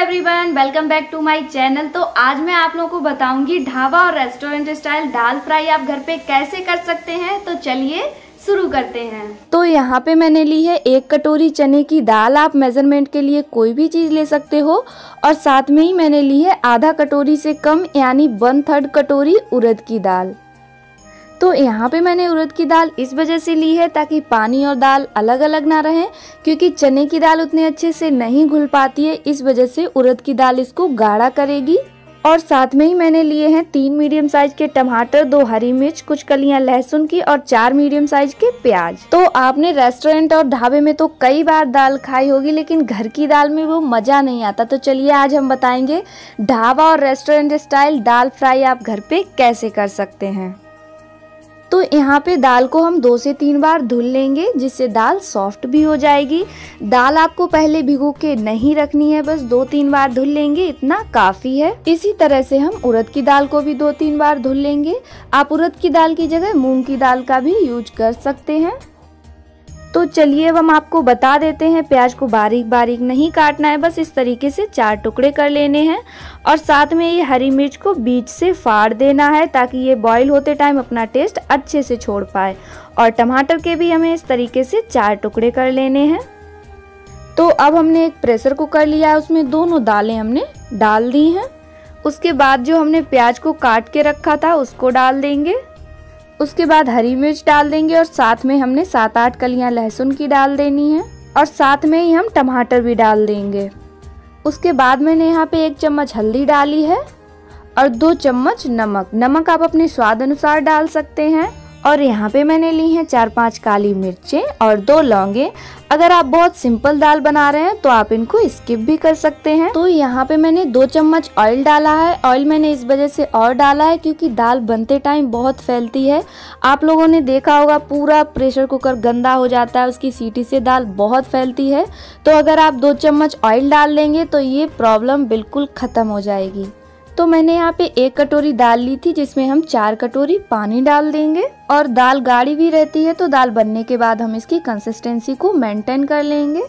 Everyone, welcome back to my channel. तो आज मैं आप लोगों को बताऊंगी ढाबा और रेस्टोरेंट स्टाइल दाल फ्राई आप घर पे कैसे कर सकते हैं। तो चलिए शुरू करते हैं। तो यहाँ पे मैंने ली है 1 कटोरी चने की दाल। आप मेजरमेंट के लिए कोई भी चीज ले सकते हो। और साथ में ही मैंने ली है आधा कटोरी से कम यानी 1/3 कटोरी उड़द की दाल। तो यहाँ पे मैंने उड़द की दाल इस वजह से ली है ताकि पानी और दाल अलग अलग ना रहें, क्योंकि चने की दाल उतने अच्छे से नहीं घुल पाती है। इस वजह से उड़द की दाल इसको गाढ़ा करेगी। और साथ में ही मैंने लिए हैं 3 मीडियम साइज के टमाटर, 2 हरी मिर्च, कुछ कलियां लहसुन की और 4 मीडियम साइज के प्याज। तो आपने रेस्टोरेंट और ढाबे में तो कई बार दाल खाई होगी, लेकिन घर की दाल में वो मजा नहीं आता। तो चलिए आज हम बताएंगे ढाबा और रेस्टोरेंट स्टाइल दाल फ्राई आप घर पे कैसे कर सकते हैं। तो यहाँ पे दाल को हम 2 से 3 बार धुल लेंगे, जिससे दाल सॉफ्ट भी हो जाएगी। दाल आपको पहले भिगो के नहीं रखनी है, बस 2-3 बार धुल लेंगे, इतना काफी है। इसी तरह से हम उड़द की दाल को भी 2-3 बार धुल लेंगे। आप उड़द की दाल की जगह मूंग की दाल का भी यूज कर सकते हैं। तो चलिए अब हम आपको बता देते हैं, प्याज को बारीक बारीक नहीं काटना है, बस इस तरीके से 4 टुकड़े कर लेने हैं। और साथ में ये हरी मिर्च को बीच से फाड़ देना है ताकि ये बॉईल होते टाइम अपना टेस्ट अच्छे से छोड़ पाए। और टमाटर के भी हमें इस तरीके से 4 टुकड़े कर लेने हैं। तो अब हमने एक प्रेशर कुकर लिया है, उसमें दोनों दालें हमने डाल दी हैं। उसके बाद जो हमने प्याज को काट के रखा था उसको डाल देंगे। उसके बाद हरी मिर्च डाल देंगे और साथ में हमने 7-8 कलियां लहसुन की डाल देनी है। और साथ में ही हम टमाटर भी डाल देंगे। उसके बाद मैंने यहाँ पे 1 चम्मच हल्दी डाली है और 2 चम्मच नमक आप अपने स्वाद अनुसार डाल सकते हैं। और यहाँ पे मैंने ली हैं 4-5 काली मिर्चें और 2 लौंगे। अगर आप बहुत सिंपल दाल बना रहे हैं तो आप इनको स्किप भी कर सकते हैं। तो यहाँ पे मैंने 2 चम्मच ऑयल डाला है। ऑयल मैंने इस वजह से और डाला है क्योंकि दाल बनते टाइम बहुत फैलती है। आप लोगों ने देखा होगा पूरा प्रेशर कुकर गंदा हो जाता है, उसकी सीटी से दाल बहुत फैलती है। तो अगर आप 2 चम्मच ऑयल डाल लेंगे तो ये प्रॉब्लम बिल्कुल खत्म हो जाएगी। तो मैंने यहाँ पे 1 कटोरी दाल ली थी, जिसमें हम 4 कटोरी पानी डाल देंगे। और दाल गाढ़ी भी रहती है तो दाल बनने के बाद हम इसकी कंसिस्टेंसी को मेंटेन कर लेंगे।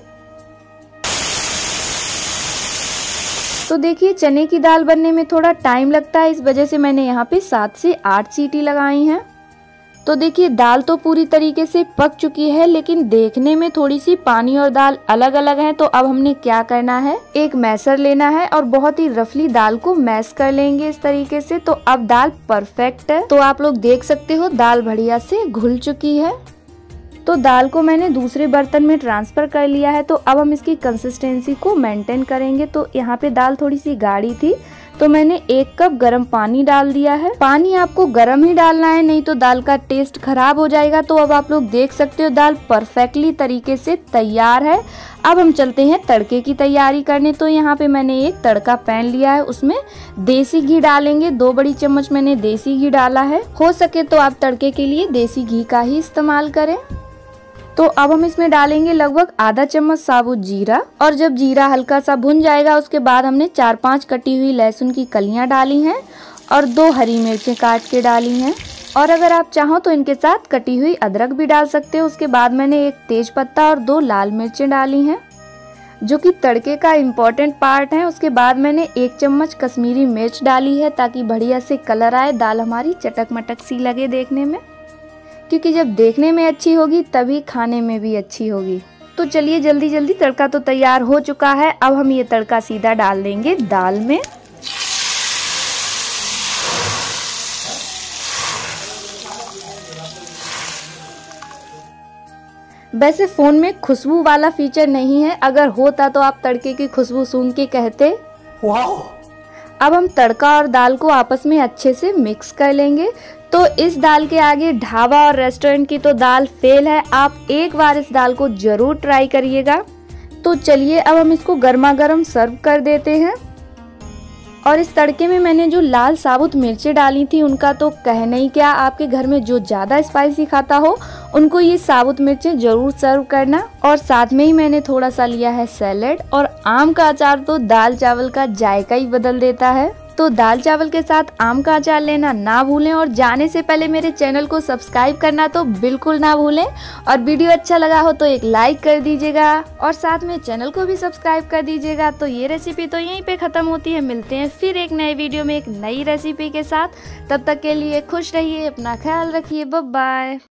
तो देखिए चने की दाल बनने में थोड़ा टाइम लगता है, इस वजह से मैंने यहाँ पे 7 से 8 सीटी लगाई हैं। तो देखिए दाल तो पूरी तरीके से पक चुकी है, लेकिन देखने में थोड़ी सी पानी और दाल अलग अलग है। तो अब हमने क्या करना है, एक मैशर लेना है और बहुत ही रफली दाल को मैश कर लेंगे इस तरीके से। तो अब दाल परफेक्ट है। तो आप लोग देख सकते हो दाल बढ़िया से घुल चुकी है। तो दाल को मैंने दूसरे बर्तन में ट्रांसफर कर लिया है। तो अब हम इसकी कंसिस्टेंसी को मेंटेन करेंगे। तो यहाँ पे दाल थोड़ी सी गाढ़ी थी, तो मैंने 1 कप गर्म पानी डाल दिया है। पानी आपको गर्म ही डालना है, नहीं तो दाल का टेस्ट खराब हो जाएगा। तो अब आप लोग देख सकते हो दाल परफेक्टली तरीके से तैयार है। अब हम चलते हैं तड़के की तैयारी करने। तो यहाँ पे मैंने एक तड़का पैन लिया है, उसमें देसी घी डालेंगे। 2 बड़ी चम्मच मैंने देसी घी डाला है। हो सके तो आप तड़के के लिए देसी घी का ही इस्तेमाल करें। तो अब हम इसमें डालेंगे लगभग आधा चम्मच साबुत जीरा। और जब जीरा हल्का सा भुन जाएगा उसके बाद हमने 4-5 कटी हुई लहसुन की कलियां डाली हैं और 2 हरी मिर्चें काट के डाली हैं। और अगर आप चाहो तो इनके साथ कटी हुई अदरक भी डाल सकते हो। उसके बाद मैंने 1 तेज पत्ता और 2 लाल मिर्चें डाली हैं, जो कि तड़के का इम्पोर्टेंट पार्ट है। उसके बाद मैंने 1 चम्मच कश्मीरी मिर्च डाली है ताकि बढ़िया से कलर आए, दाल हमारी चटक मटक सी लगे देखने में, क्योंकि जब देखने में अच्छी होगी तभी खाने में भी अच्छी होगी। तो चलिए जल्दी जल्दी तड़का तो तैयार हो चुका है। अब हम ये तड़का सीधा डाल देंगे दाल में। वैसे फोन में खुशबू वाला फीचर नहीं है, अगर होता तो आप तड़के की खुशबू सूंघ के कहते वाह। अब हम तड़का और दाल को आपस में अच्छे से मिक्स कर लेंगे। तो इस दाल के आगे ढाबा और रेस्टोरेंट की तो दाल फेल है। आप एक बार इस दाल को जरूर ट्राई करिएगा। तो चलिए अब हम इसको गर्मा गर्म सर्व कर देते हैं। और इस तड़के में मैंने जो लाल साबुत मिर्चें डाली थी उनका तो कहना ही क्या। आपके घर में जो ज़्यादा स्पाइसी खाता हो उनको ये साबुत मिर्चें जरूर सर्व करना। और साथ में ही मैंने थोड़ा सा लिया है सैलेड। और आम का अचार तो दाल चावल का जायका ही बदल देता है। तो दाल चावल के साथ आम का अचार लेना ना भूलें और जाने से पहले मेरे चैनल को सब्सक्राइब करना तो बिल्कुल ना भूलें। और वीडियो अच्छा लगा हो तो एक लाइक कर दीजिएगा और साथ में चैनल को भी सब्सक्राइब कर दीजिएगा। तो ये रेसिपी तो यहीं पे ख़त्म होती है। मिलते हैं फिर एक नए वीडियो में एक नई रेसिपी के साथ। तब तक के लिए खुश रहिए, अपना ख्याल रखिए। Bye bye.